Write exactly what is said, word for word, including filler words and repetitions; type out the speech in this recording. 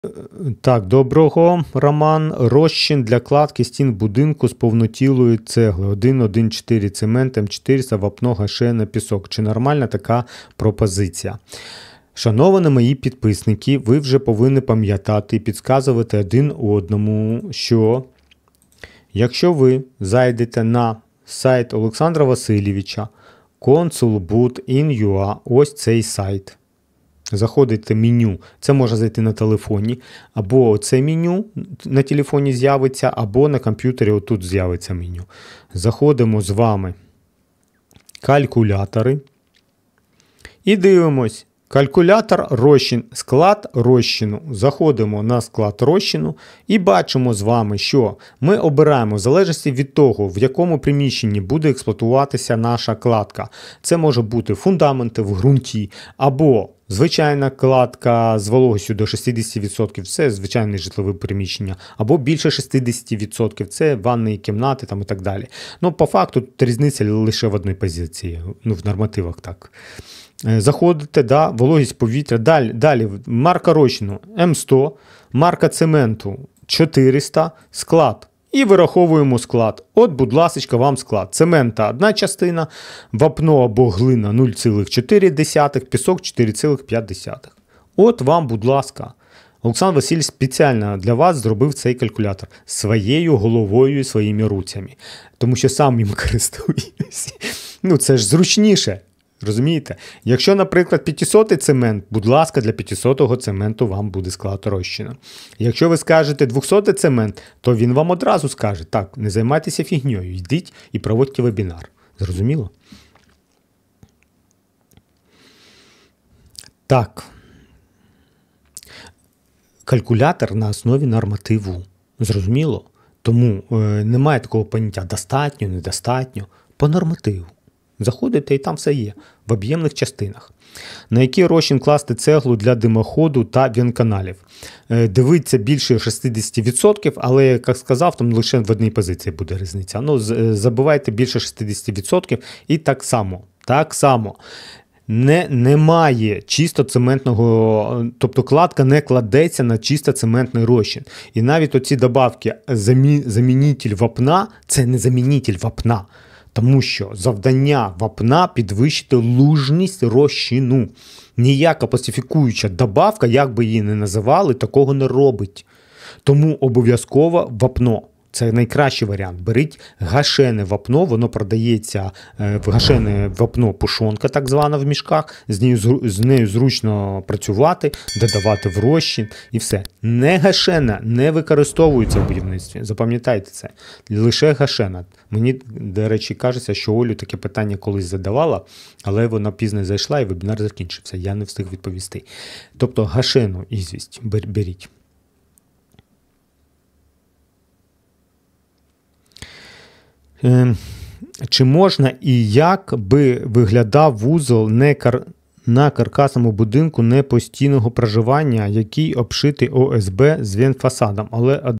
Так, доброго, Роман. Розчин для кладки стін будинку з повнотілої цегли. один цілих одна чотири цемент, М чотириста, вапно, гашене, пісок. Чи нормальна така пропозиція? Шановні мої підписники, ви вже повинні пам'ятати і підказувати один одному, що якщо ви зайдете на сайт Олександра Васильовича, consulboot.in.ua, ось цей сайт. Заходите в меню, це може зайти на телефоні, або це меню на телефоні з'явиться, або на комп'ютері отут з'явиться меню. Заходимо з вами калькулятори і дивимось. Калькулятор розчин, склад розчину. Заходимо на склад розчину і бачимо з вами, що ми обираємо в залежності від того, в якому приміщенні буде експлуатуватися наша кладка. Це може бути фундаменти в ґрунті, або звичайна кладка з вологістю до шістдесят відсотків, це звичайне житлове приміщення, або більше шістдесят відсотків, це ванні кімнати там і так далі. Ну, по факту тут різниця лише в одній позиції, ну, в нормативах так. Заходите, да, вологість повітря, далі, далі марка розчину М сто, марка цементу чотириста, склад. І вираховуємо склад. От, будь ласка, вам склад. Цемента одна частина, вапно або глина нуль цілих чотири десятих, пісок чотири цілих п'ять десятих. От вам, будь ласка. Олександр Васильович спеціально для вас зробив цей калькулятор своєю головою і своїми руцями. Тому що сам їм користуюсь. Ну, це ж зручніше. Розумієте? Якщо, наприклад, п'ятисотий цемент, будь ласка, для п'ятисотого цементу вам буде склад розчину. Якщо ви скажете двохсотий цемент, то він вам одразу скаже, так, не займайтеся фігньою, йдіть і проводьте вебінар. Зрозуміло? Так. Калькулятор на основі нормативу. Зрозуміло? Тому е, немає такого поняття достатньо, недостатньо. По нормативу. Заходите і там все є, в об'ємних частинах. На який розчин класти цеглу для димоходу та вентканалів? Дивіться більше шістдесят відсотків, але, як сказав, там лише в одній позиції буде різниця. Ну, забивайте більше шістдесят відсотків і так само, так само. Не, немає чисто цементного, тобто кладка не кладеться на чисто цементний розчин. І навіть оці добавки замі, замінитель вапна, це не замінитель вапна. Тому що завдання вапна підвищити лужність розчину. Ніяка пасифікуюча добавка, як би її не називали, такого не робить. Тому обов'язково вапно. Це найкращий варіант. Беріть гашене вапно, воно продається в гашене вапно пушонка, так звана в мішках, з нею, з нею зручно працювати, додавати в розчин і все. Не гашена не використовується в будівництві, запам'ятайте це, лише гашена. Мені, до речі, кажеться, що Олю таке питання колись задавала, але вона пізно зайшла і вебінар закінчився, я не встиг відповісти. Тобто гашену ізвість беріть. Чи можна і як би виглядав вузол не кар... на каркасному будинку не постійного проживання, який обшитий О С Б з вентфасадом, але